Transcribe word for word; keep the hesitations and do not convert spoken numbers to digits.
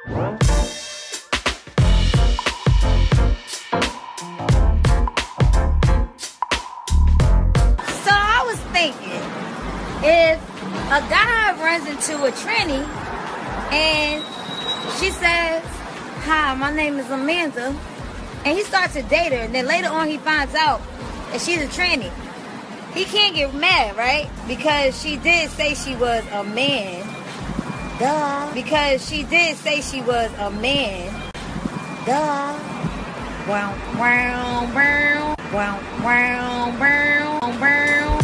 So I was thinking, if a guy runs into a tranny and she says, "Hi, my name is Amanda," and he starts to date her, and then later on he finds out that she's a tranny, he can't get mad, right? Because she did say she was a man. Duh. Because she did say she was a man. Duh. Wow, wow, wow, wow, wow, wow, wow.